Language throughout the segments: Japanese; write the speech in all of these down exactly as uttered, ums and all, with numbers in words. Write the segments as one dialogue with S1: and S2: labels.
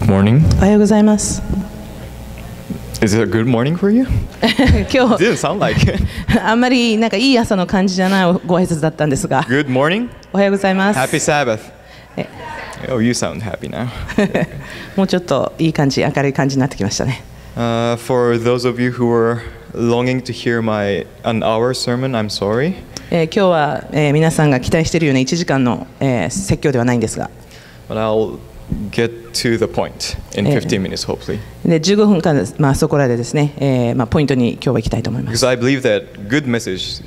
S1: morning.
S2: おはようございます。
S1: Is it a good morning for you?
S2: 今
S1: Didn't sound like it.
S2: 日あんまりなんかいい朝の感じじゃないご挨拶だったんですが、
S1: Good morning.
S2: おはようございます。
S1: Happy Sabbath.
S2: え
S1: Oh, you sound happy now.
S2: もうちょっといい感じ、明るい感じになってきましたね。
S1: Uh, for those of you who were longing to hear my an hour sermon, I'm sorry.
S2: えー今日は、えー皆さんが期待しているようないちじかんの、えー説教ではないんですが、
S1: But I'll get to the point in fifteen minutes, hopefully.
S2: でじゅうごふんかん、まあ、そこらでですね、えーまあ、ポイントに今日は行きたいと思います。
S1: Because I believe that good messages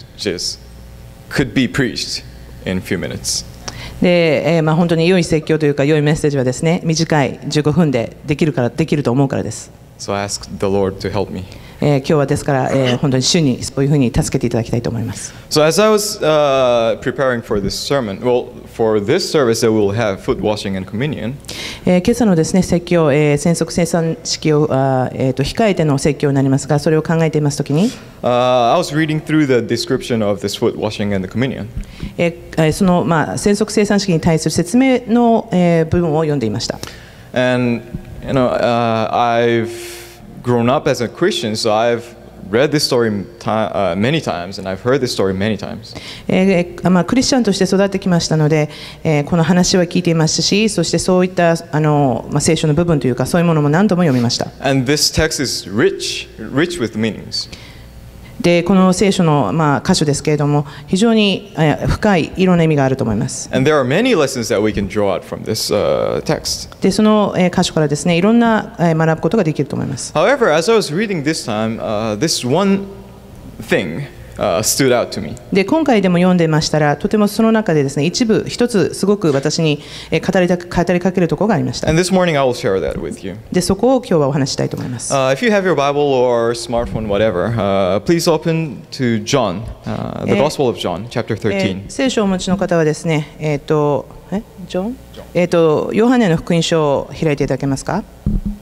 S1: could be preached in a few minutes.
S2: で、えーまあ、本当に良い説教というか良いメッセージはですね、短いじゅうごふんでできるからできると思うからです。
S1: So I ask the Lord to help me.
S2: えー今日はですから、えー本当に主にそういうふうに助けていただきたいと思います。
S1: So as I was uh, preparing for this sermon, well, for this service that we'll have foot washing and communion,
S2: えー今朝のですね説教、えー、宣測生産式をあー、えーと控えての説教になりますが、それを考えていますときに、
S1: uh, I was reading through the description of this foot washing and the communion.
S2: えーえーその、まあ、宣測生産式に対する説明の、えー部分を読んでいました。
S1: And, you know, uh, I've grown up as a Christian, so I've read this story ti- uh, many times, and I've heard this story many times.
S2: えーまあ、クリスチャンとして育ってきましたので、えーこの話は聞いていましたし、そしてそういったあの、まあ、聖書の部分というかそういうものも何度も読みました。
S1: And this text is rich, rich with meanings.
S2: でこの聖書の、まあ、箇所ですけれども、非常にえー深いいろんな意味があると思います。
S1: And there are many lessons that we can draw out from this uh, text.
S2: でその、えー箇所からですね、いろんな、えー学ぶことができると思います。
S1: However, as I was reading this time, uh, this one thing uh, stood out to me.
S2: で今回でも読んでましたら、とてもその中でですね、一部一つすごく私にえー語りたく語りかけるところがありました。
S1: And this morning I will share that with you.
S2: でそこを今日はお話ししたいと思います。
S1: Uh, if you have your Bible or smartphone, whatever, uh, please open to John, uh, the
S2: Eh,
S1: Gospel of John, chapter
S2: え
S1: thirteen.
S2: ー聖書をお持ちの方はですね、えっ、とえジョン？えっ、とヨハネの福音書を開いていただけますか？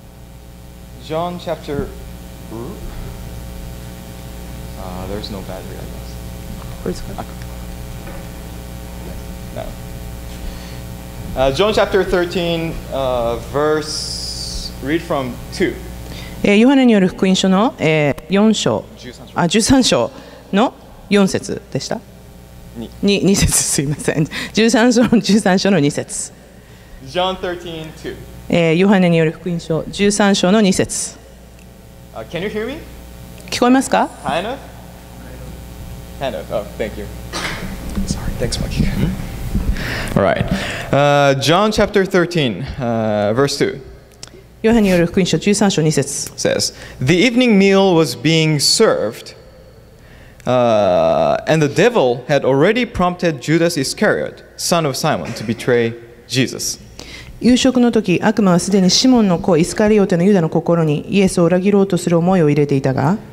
S1: John chapter. Uh, there's no battery, I guess.
S2: これですか？
S1: No. Uh, John chapter thirteen, uh, verse. Read from two.
S2: えーヨハネによる福音書の、えー、よん章、あじゅうさん章のよん節でした。
S1: に
S2: にに節すいません。じゅうさん章のじゅうさん章のに節。
S1: John thirteen, two.
S2: えーヨハネによる福音書じゅうさん章のに節。
S1: Uh, can you hear me?
S2: 聞こえますか？
S1: Kind of? Kind of. Oh, thank you. Sorry. Thanks, Mike. All right. Uh, John chapter thirteen, uh, verse two
S2: ヨハネによる福音書じゅうさん章に節。
S1: says, The evening meal was being served, uh, and the devil had already prompted Judas Iscariot, son of Simon, to betray Jesus.
S2: 夕食の時、悪魔はすでにシモンの子イスカリオテのユダの心にイエスを裏切ろうとする思いを入れていたが、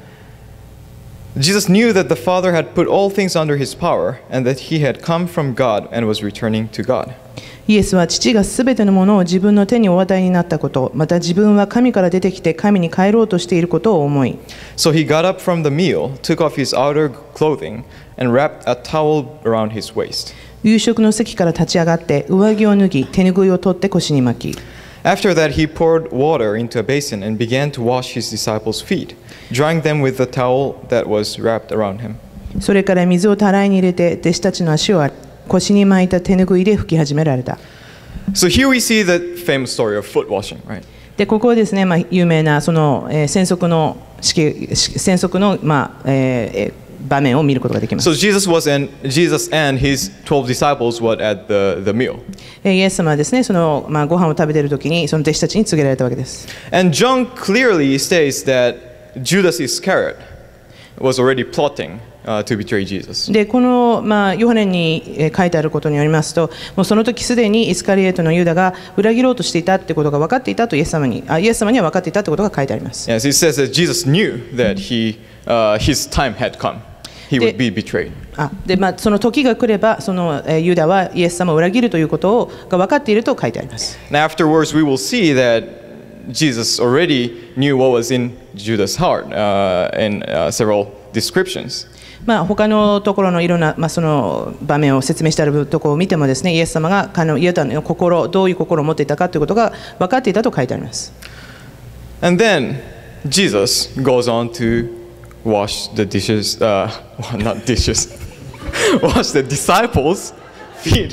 S1: Jesus knew that the Father had put all things under his power, and that he had come from God and was returning to God.
S2: イエスは父がすべてのものを自分の手にお与えになったこと、また自分は神から出てきて神に帰ろうとしていることを思い、
S1: So he got up from the meal, took off his outer clothing, and wrapped a towel around his waist.
S2: 夕食の席から立ち上がって上着を脱ぎ、手ぬぐいを取って腰に巻き、
S1: After that, he poured water into a basin and began to wash his disciples' feet, drying them with the towel that was wrapped around him.
S2: それから水をたらいに入れて弟子たちの足を洗い、腰に巻いた手ぬぐいで拭き始められた。
S1: So here we see the famous story of foot washing, right?
S2: でここはですね、まあ、有名なその、えー、宣測の式宣測の、まあえー場面を見ることができます。
S1: So Jesus was and Jesus and his twelve disciples were at the, the meal.
S2: えーイエス様はですね、その、まあ、ご飯を食べているときにその弟子たちに告げられたわけです。
S1: And John clearly states that Judas Iscariot was already plotting uh, to betray Jesus.
S2: でこの、まあ、ヨハネにえー書いてあることによりますと、もうその時すでにイスカリエトのユダが裏切ろうとしていたってことが分かっていたとイエス様にあイエス様には分かっていたってことが書いてあります。
S1: Yes, it says that Jesus knew that he, uh, his time had come. He would be betrayed.
S2: あでまあ、その時が来ればその、えーユダはイエス様を裏切るということをが分かっていると書いてあります。
S1: And afterwards, we will see that Jesus already knew what was in Judas' heart uh, in uh, several descriptions.
S2: まあ、他のところのいろんな、まあ、その場面を説明してあるところを見てもですね、イエス様が彼のユダの心、どういう心を持っていたかということが分かっていたと書いてあります。
S1: And then Jesus goes on to wash the dishes, uh, well, not dishes, wash the disciples' feet.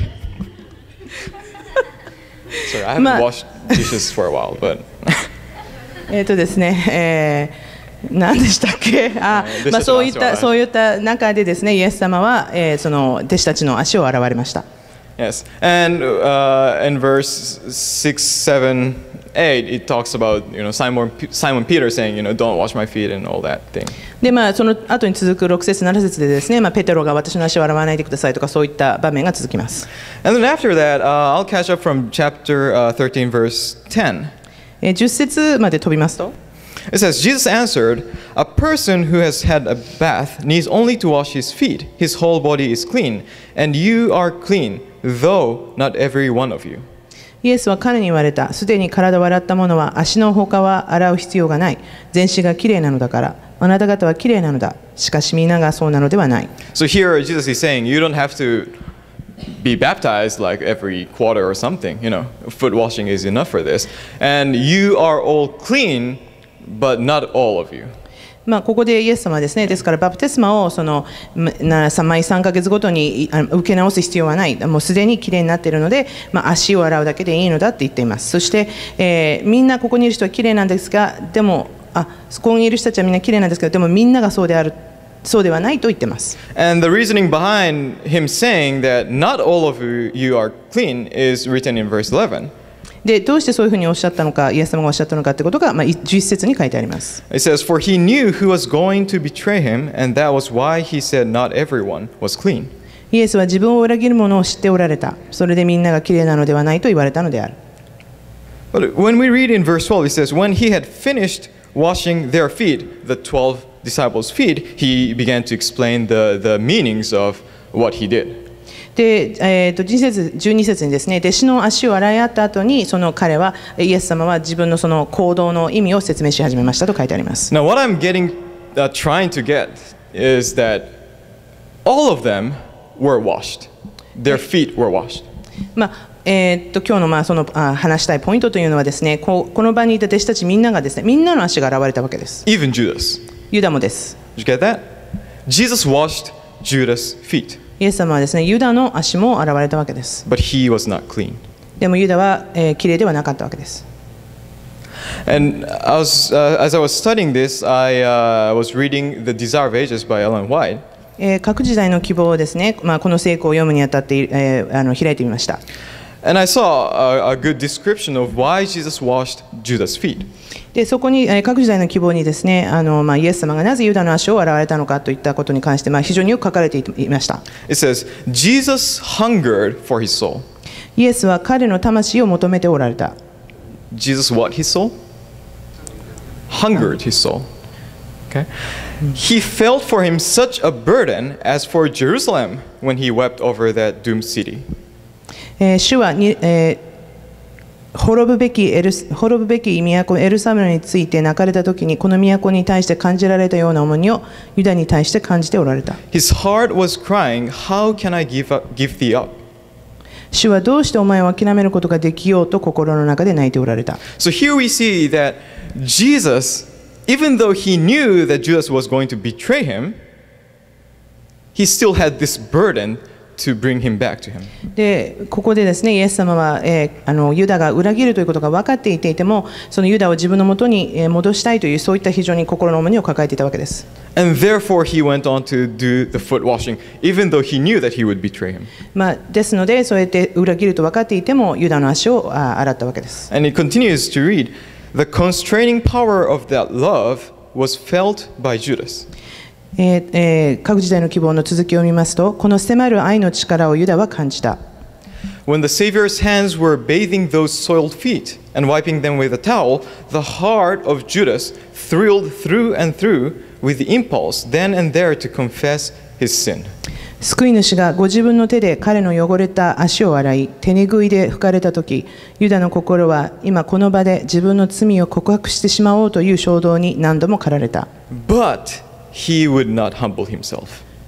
S1: Sorry, I haven't washed dishes for a while, but
S2: えっとですね、えー何でしたっけあ、まあ、そういったそういった中でですね、イエス様は、えー、その弟子たちの足を洗われました。
S1: Yes, and uh, in verse six, seven, eight, it talks about you know Simon Simon Peter saying you know don't wash my feet and all that thing.
S2: でまあその後に続くろく節なな節でですね、まあペテロが私の足を洗わないでくださいとかそういった場面が続きます。
S1: And then after that, uh, I'll catch up from chapter uh, thirteen, verse ten.
S2: えー、じゅっ節まで飛びますと。
S1: It says, Jesus answered, a person who has had a bath needs only to wash his feet. His whole body is clean, and you are clean, though not every one of you.
S2: イエスは彼に言われた。すでに体を洗った者は足の他は洗う必要がない。全身がきれいなのだから。あなた方はきれいなのだ。しかしみんながそうなのではない。
S1: So here Jesus is saying, you don't have to be baptized like every quarter or something. You know, foot washing is enough for this. And you are all clean.But not all of you.
S2: まあここでイエス様はですね、ですからバプテスマをその毎さんかげつごとに受け直す必要はない、もうすでにきれいになっているので、まあ、足を洗うだけでいいのだって言っています。そして、えー、みんなここにいる人はきれいなんですが、でもあここにいる人たちはみんなきれいなんですけど、でもみんながそうであるそうではないと言っています。
S1: And the reasoning behind him saying that not all of you are clean is written in verse eleven.
S2: でどうしてそういうふうにおっしゃったのか、イエス様がおっしゃったのかということが、まあ、じゅういち節に書いてあります。
S1: It says, For he knew who was going to betray him, and that was why he said not everyone was clean.
S2: イエスは自分を裏切る者を知っておられた。それでみんながきれいなのではないと言われたのである。
S1: But when we read in verse twelve, it says, When he had finished washing their feet, the twelve disciples' feet, he began to explain the, the meanings of what he did.
S2: でえー、とじゅうに節にですね、弟子の足を洗い合った後にその彼はイエス様は自分のその行動の意味を説明し始めましたと書いてあります。
S1: Now what I'm getting, uh, trying to get is that all of them were washed. Their feet were washed.
S2: まあえー、と今日のまあそのあ話したいポイントというのはですね、こ, この場にいた弟子たちみんながですね、みんなの足が洗われたわけです。
S1: Even Judas.
S2: ユダもです。
S1: Did you get that? Jesus washed Judas' feet.
S2: イエス様はですね、ユダの足も洗われたわけです。
S1: But he was not clean.
S2: でもユダは、えー、きれいではなかったわけです。
S1: And I was, uh, as I was studying this, I uh, was reading The Desire of Ages by Ellen White.
S2: えー、各時代の希望をですね、まあ、この聖句を読むにあたって、えー、あの開いてみました。
S1: And I saw a, a good description of why Jesus washed Judas' feet.
S2: でそこに、えー、各時代の希望にですね、あのまあ、イエス様がなぜユダの足を洗われたのかといったことに関して、まあ、非常によく書かれていました。
S1: It says, Jesus hungered for his soul.
S2: イエスは彼の魂を求めておられた。
S1: Jesus what his soul? Hungered his soul. Okay? He felt for him such a burden as for Jerusalem when he wept over that doomed city.
S2: えー、主はに、えー滅ぶべきエル滅ぶべき都エルサレムについて泣かれたときに、この都に対して感じられたような重荷をユダに対して感じておられた。
S1: His heart was crying, How can I give up, give thee up?
S2: 主はどうしてお前を諦めることができようと心の中で泣いておられた。
S1: So here we see that Jesus, even though he knew that Judas was going to betray him, he still had this burden to bring him back to him. でここでですね、イエス様は、えー、あのユダが裏切るということが分かっていていても、そのユダを自分のもとに、えー、戻したいというそういった非常に心の重荷を抱えていたわけです。 And therefore he went on to do the foot washing, even though he knew that he would betray him.
S2: まあですので、そうやって裏切ると分かっていてもユダの足をあ洗ったわけです。
S1: And he continues to read, the constraining power of that love was felt by Judas.
S2: えーえー、各時代の希望の続きを見ますと、この迫る愛の力をユダは感じた。
S1: When the Savior's hands were bathing those soiled feet and wiping them with a towel, the heart of Judas thrilled through and through with the impulse then and there to confess his sin.
S2: 救い主がご自分の手で彼の汚れた足を洗い、手拭いで拭かれたとき、ユダの心は今この場で自分の罪を告白してしまおうという衝動に何度も駆られた。
S1: But he would not humble himself.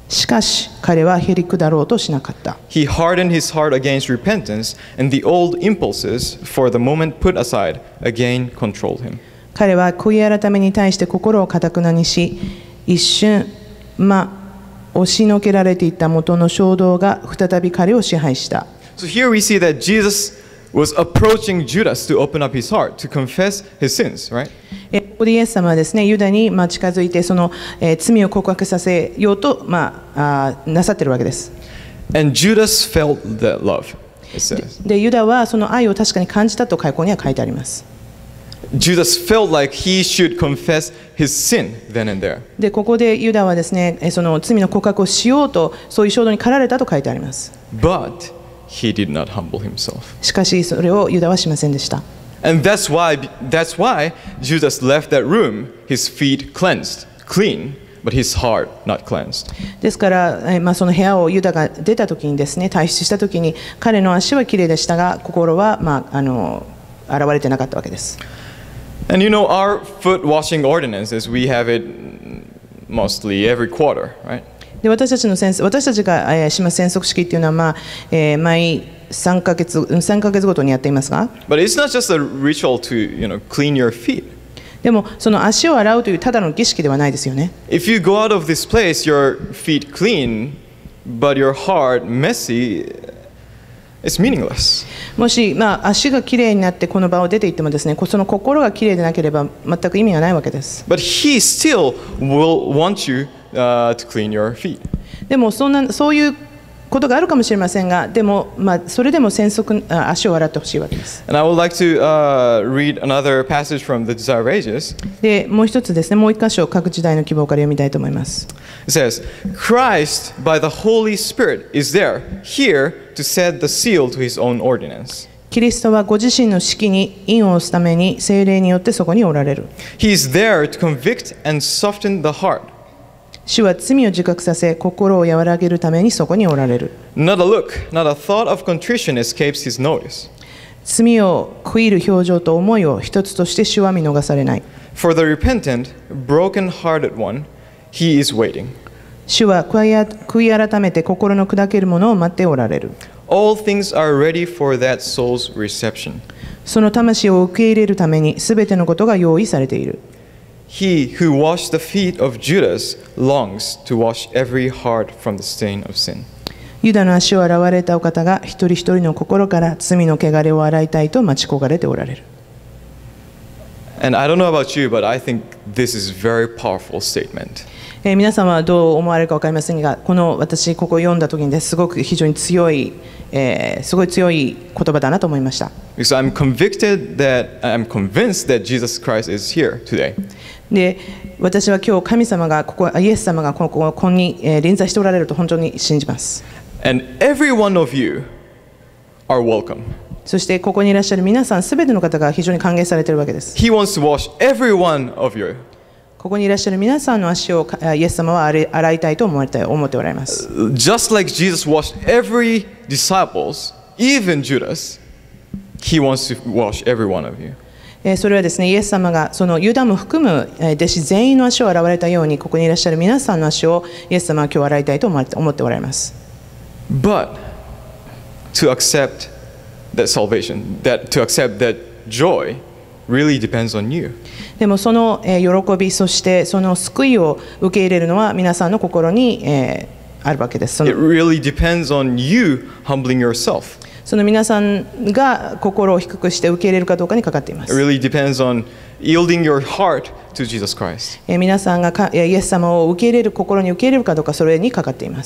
S2: しかし彼はへりくだろうとしなかった。
S1: He hardened his heart against repentance, and the old impulses, for the moment put aside, again controlled him.
S2: 彼は悔い改めに対して心を堅くなにし、一瞬、ま、押しのけられていた元の衝動が再び彼を支配した。
S1: So here we see that Jesus was approaching Judas to open up his heart, to confess his sins, right?
S2: ここでイエス様はですね、ユダにまあ近づいてその、えー、罪を告白させようと、まあ、あなさっているわけです。
S1: And Judas felt that love, it says.
S2: で、ユダはその愛を確かに感じたと書稿には書いてあります。
S1: Judas felt like he should confess his sin then and there.
S2: で、ここでユダはですね、その罪の告白をしようと、そういう衝動に駆られたと書いてあります。
S1: But he did not humble himself.
S2: しかし、それをユダはしませんでした。
S1: And that's why, that's why Judas left that room, his feet cleansed, clean, but his heart not cleansed.
S2: ですから、えまあ、その部屋をユダが出たときにですね、退出したときに、彼の足はきれいでしたが、心は、まあ、あの現れてなかったわけです。
S1: And you know, our foot washing ordinances, we have it mostly every quarter, right?
S2: で私たちの洗私たちが、えー、します洗足式っていうのは、まあえー、毎さんかげつごとにやっていますが、
S1: But it's not just a ritual to, you know, clean your feet.
S2: でもその足を洗うというただの儀式ではないですよね。
S1: If you go out of this place, your feet clean, but your heart messy, it's meaningless.
S2: もし、まあ、足がきれいになってこの場を出ていってもですね、その心がきれいでなければ全く意味がないわけです。
S1: But he still will want you uh, to clean your feet.
S2: でもそんなそういうことがあるかもしれませんが、でも、まあ、それでも洗足足を洗ってほしいわけです。
S1: And I would like to uh, read another passage from the Desire of Ages.
S2: で、もう一つですね、もう一箇所各時代の希望から読みたいと思います。
S1: It says, Christ by the Holy Spirit is there, here to set the seal to his own ordinance.
S2: キリストはご自身の式に印を押すために聖霊によってそこにおられる。
S1: He is there to convict and soften the heart.
S2: 主は罪を自覚させ、心を和らげるためにそこにおられる。
S1: Not a look, not a thought of contrition escapes his notice.
S2: 罪を悔いる表情と思いを一つとして主は見逃されない。
S1: For the repentant, broken-hearted one, he is waiting.
S2: 主は悔い改めて心の砕けるものを待っておられる。
S1: All things are ready for that soul's reception.
S2: その魂を受け入れるためにすべてのことが用意されている。
S1: He who washed the feet of Judas longs to wash every heart from the stain of sin.
S2: ユダの足を洗われたお方が一人一人の心から罪の汚れを洗いたいと待ち焦がれておられる。
S1: And I don't know about you, but I think this is a very powerful statement.
S2: えー、皆さんはどう思われるか分かりませんが、この私ここ読んだ時にですごく非常に強い、えー、すごい強い言葉だなと思いました。
S1: Because I'm convicted that I'm convinced that Jesus Christ is here today.
S2: で、私は今日神様がここイエス様がここここに、えー、臨在しておられると本当に信じます。
S1: And every one of you are welcome.
S2: そしてここにいらっしゃる皆さんすべての方が非常に歓迎されているわけです。
S1: He wants to wash every one of you.
S2: ここにいらっしゃる皆さんの足をイエス様は洗いたいと思って思っておられます。
S1: Just like Jesus washed every disciples, even Judas, he wants to wash every one of you.
S2: それはですね、イエス様がそのユダも含む弟子全員の足を洗われたように、ここにいらっしゃる皆さんの足をイエス様は今日洗いたいと思っておられます。
S1: But to accept that salvation, that to accept that joy, really depends on you.
S2: でもその喜び、そしてその救いを受け入れるのは皆さんの心にあるわけです。
S1: It really depends on you humbling yourself.
S2: その皆さんが心を低くして受け入れるかどうかにかかっています。
S1: It really depends on yielding your heart to Jesus Christ.
S2: 皆さんがイエス様を受け入れる、心に受け入れるかどうか、それにかかっています。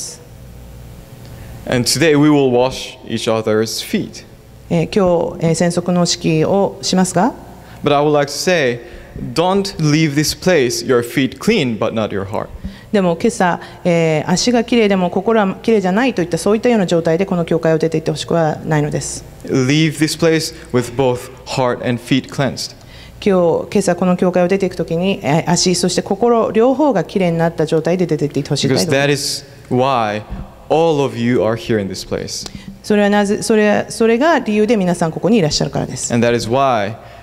S1: And today we will wash each other's feet.
S2: 今日洗足の式をしますが、
S1: But I would like to say, don't leave this place your feet clean but not your heart.
S2: でも今朝、えー、足がきれいでも心はきれいじゃないといったそういったような状態でこの教会を出ていってほしくはないのです。
S1: Leave this place with both heart and feet cleansed.
S2: 今日、今朝この教会を出ていくときに足、そして心両方がきれいになった状態で出ていってほしいと思います。
S1: Because that is why all of you are here in this place.
S2: それはなぜ、それ、それが理由で皆さんここにいらっしゃるからです。
S1: And that is why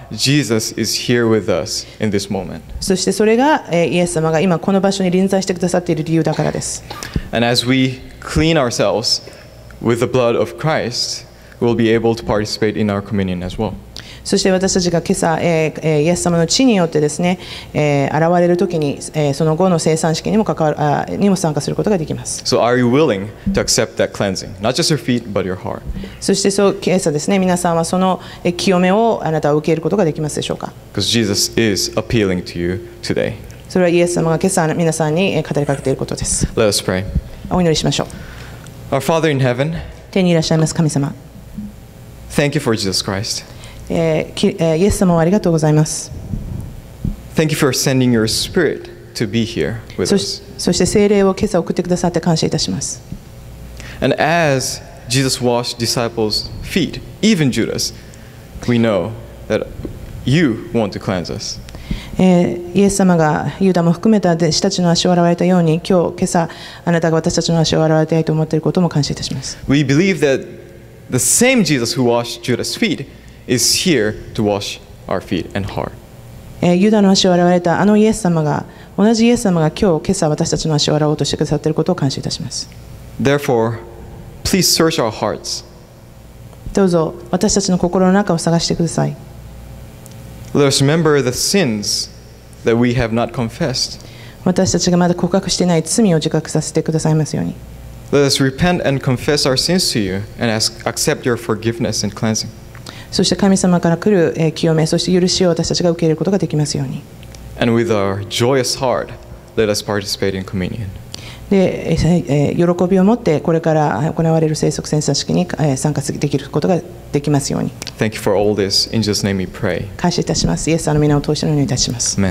S1: Jesus is here with us in this moment.
S2: そしてそれが、えー、イエス様が今この場所に臨在してくださっている理由だからです。
S1: And as we clean ourselves with the blood of Christ, we'll be able to participate in our communion as well.
S2: そして私たちが今朝、えーえー、イエス様の血によってですね、えー、現れるときに、えー、その後の生産式にも関わるあにも参加することができます。
S1: So are you willing to accept that cleansing? Not just your feet, but your heart.
S2: そしてそう今朝ですね、皆さんはその清めをあなたは受け入れることができますでしょうか。
S1: Because Jesus is appealing to you today.
S2: それはイエス様が今朝皆さんに語りかけていることです。
S1: Let us pray.
S2: お祈りしましょう。
S1: Our Father in heaven,
S2: 天にいらっしゃいます神様。
S1: Thank you for Jesus Christ.
S2: えーえー、イエス様をありがとうございます。
S1: Thank you for sending your Spirit to be here with
S2: そ
S1: us.
S2: そして聖霊を今朝送ってくださって感謝いたします。
S1: And as Jesus washed disciples' feet, even Judas, we know that you want to cleanse us.
S2: えー、イエス様がユダも含めた弟子たちの足を洗われたように、今日今朝あなたが私たちの足を洗われたいと思っていることも感謝いたします。
S1: We believe that the same Jesus who washed Judas' feet is here to wash our feet and heart.
S2: えー、ユダの足を洗われたあのイエス様が、同じイエス様が今日今朝私たちの足を洗おうとしてくださっていることを感謝いたします。
S1: Therefore, please search our hearts.
S2: どうぞ私たちの心の中を探してください。
S1: Let us remember the sins that we have not confessed.
S2: 私たちがまだ告白していない罪を自覚させてくださいますように。
S1: Let us repent and confess our sins to you and ask, accept your forgiveness and cleansing.
S2: そして神様から来る、えー、清め、そして許しを私たちが受け入れることができますように。
S1: And with our joyous heart, let us participate in communion.
S2: で、えー、喜びを持ってこれから行われる聖職宣賛式に、えー、参加できることができますように。
S1: Thank you for all this. In Jesus' name we pray.
S2: 感謝いたします。イエス様の皆を通してお願いいたします。
S1: Amen.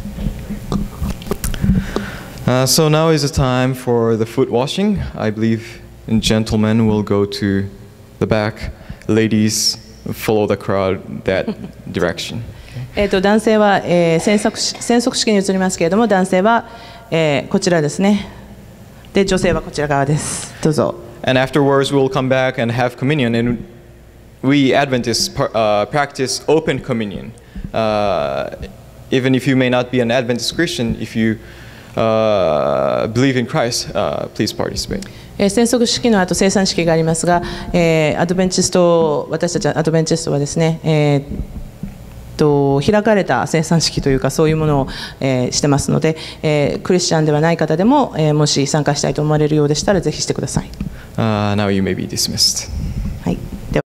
S1: Uh, so now is the time for the foot washing. I believe gentlemen will go to the back. Ladies follow the crowd that direction.
S2: えっと男性は、えー、宣告宣告式に移りますけれども、男性は、えー、こちらですね。で、女性はこちら側です。どうぞ。
S1: And afterwards we'll come back and have communion. And we Adventists uh, practice open communion. Uh, even if you may not be an Adventist Christian, if you uh, believe in Christ, uh, please participate.
S2: 宣告式の後、聖餐式がありますが、えー、アドベンチスト、私たちアドベンチストはですね、えーと開かれた聖餐式というかそういうものを、えー、してますので、えー、クリスチャンではない方でも、えー、もし参加したいと思われるようでしたらぜひしてください。
S1: Uh, now you may be dismissed.
S2: はい。